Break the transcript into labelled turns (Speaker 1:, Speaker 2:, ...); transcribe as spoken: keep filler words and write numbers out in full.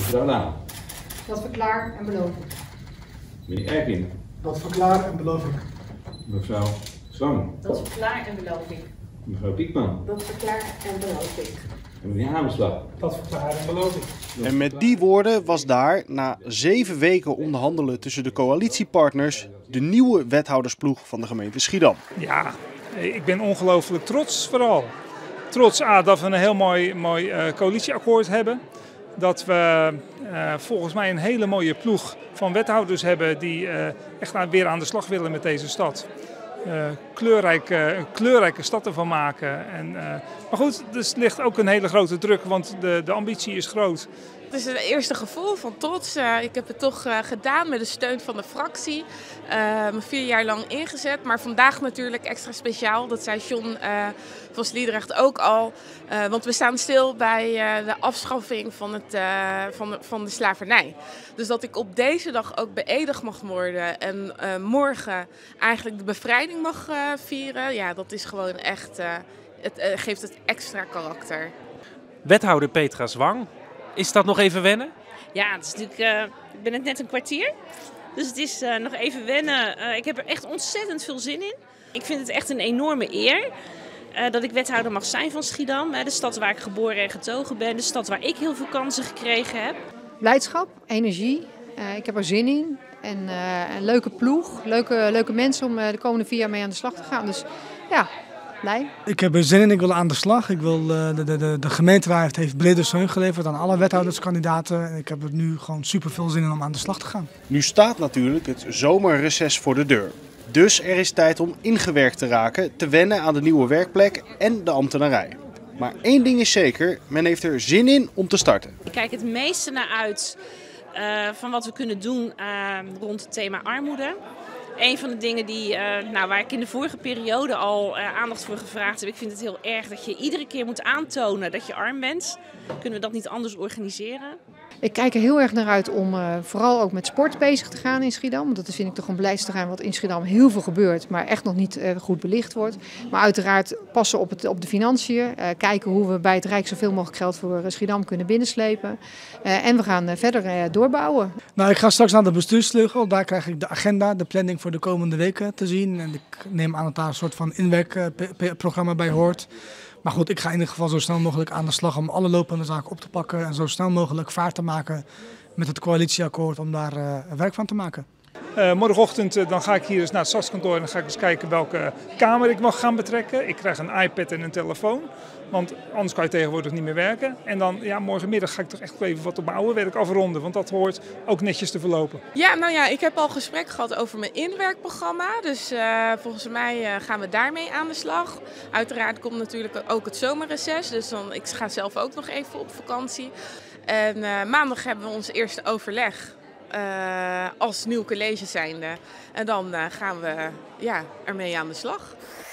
Speaker 1: Daarna.
Speaker 2: Dat verklaar en beloof ik.
Speaker 1: Meneer Erkin.
Speaker 3: Dat verklaar en beloof ik.
Speaker 1: Mevrouw Zwang.
Speaker 4: Dat verklaar en beloof ik.
Speaker 1: Mevrouw Piekman.
Speaker 4: Dat verklaar en beloof ik.
Speaker 1: En meneer Hamerslag.
Speaker 3: Dat verklaar en beloof ik.
Speaker 5: En met die woorden was daar, na zeven weken onderhandelen tussen de coalitiepartners, de nieuwe wethoudersploeg van de gemeente Schiedam.
Speaker 6: Ja, ik ben ongelooflijk trots vooral. Trots A, dat we een heel mooi, mooi uh, coalitieakkoord hebben. Dat we uh, volgens mij een hele mooie ploeg van wethouders hebben die uh, echt aan, weer aan de slag willen met deze stad. Uh, kleurrijke, een kleurrijke stad ervan maken. En, uh, maar goed, er ligt ook een hele grote druk, want de, de ambitie is groot.
Speaker 7: Het is het eerste gevoel van trots. Uh, ik heb het toch uh, gedaan met de steun van de fractie. Uh, me vier jaar lang ingezet, maar vandaag natuurlijk extra speciaal. Dat zei John uh, van Sliedrecht ook al. Uh, want we staan stil bij uh, de afschaffing van, het, uh, van, de, van de slavernij. Dus dat ik op deze dag ook beëdigd mag worden en uh, morgen eigenlijk de bevrijding mag uh, vieren. Ja, dat is gewoon echt, uh, het uh, geeft het extra karakter.
Speaker 8: Wethouder Petra Zwang. Is dat nog even wennen?
Speaker 9: Ja, het is natuurlijk, uh, ik ben het net een kwartier. Dus het is uh, nog even wennen. Uh, ik heb er echt ontzettend veel zin in. Ik vind het echt een enorme eer uh, dat ik wethouder mag zijn van Schiedam. Uh, de stad waar ik geboren en getogen ben. De stad waar ik heel veel kansen gekregen heb.
Speaker 2: Blijdschap, energie. Uh, ik heb er zin in. En uh, een leuke ploeg. Leuke, leuke mensen om uh, de komende vier jaar mee aan de slag te gaan. Dus ja... Blij.
Speaker 3: Ik heb er zin in, ik wil aan de slag. Ik wil, uh, de, de, de, de gemeenteraad heeft brede steun geleverd aan alle wethouderskandidaten. En ik heb er nu gewoon super veel zin in om aan de slag te gaan.
Speaker 5: Nu staat natuurlijk het zomerreces voor de deur. Dus er is tijd om ingewerkt te raken, te wennen aan de nieuwe werkplek en de ambtenarij. Maar één ding is zeker, men heeft er zin in om te starten.
Speaker 9: Ik kijk het meeste naar uit uh, van wat we kunnen doen uh, rond het thema armoede. Een van de dingen die, uh, nou, waar ik in de vorige periode al uh, aandacht voor gevraagd heb. Ik vind het heel erg dat je iedere keer moet aantonen dat je arm bent. Kunnen we dat niet anders organiseren?
Speaker 2: Ik kijk er heel erg naar uit om uh, vooral ook met sport bezig te gaan in Schiedam. Want dat vind ik toch een beleidsterrein wat in Schiedam heel veel gebeurt, maar echt nog niet uh, goed belicht wordt. Maar uiteraard passen op, het, op de financiën. Uh, kijken hoe we bij het Rijk zoveel mogelijk geld voor uh, Schiedam kunnen binnenslepen. Uh, en we gaan uh, verder uh, doorbouwen.
Speaker 3: Nou, ik ga straks naar de bestuursvleugel. Daar krijg ik de agenda, de planning voor de komende weken te zien. En ik neem aan dat daar een soort van inwerkprogramma bij hoort. Maar goed, ik ga in ieder geval zo snel mogelijk aan de slag om alle lopende zaken op te pakken. En zo snel mogelijk vaart te maken met het coalitieakkoord om daar uh, werk van te maken.
Speaker 6: Uh, morgenochtend uh, dan ga ik hier eens naar het stadskantoor en dan ga ik eens kijken welke kamer ik mag gaan betrekken. Ik krijg een iPad en een telefoon, want anders kan je tegenwoordig niet meer werken. En dan ja, morgenmiddag ga ik toch echt even wat op mijn oude werk afronden, want dat hoort ook netjes te verlopen.
Speaker 7: Ja, nou ja, ik heb al gesprek gehad over mijn inwerkprogramma. Dus uh, volgens mij uh, gaan we daarmee aan de slag. Uiteraard komt natuurlijk ook het zomerreces, dus dan, ik ga zelf ook nog even op vakantie. En uh, maandag hebben we ons eerste overleg. Uh, als nieuw college zijnde. En dan uh, gaan we ja, ermee aan de slag.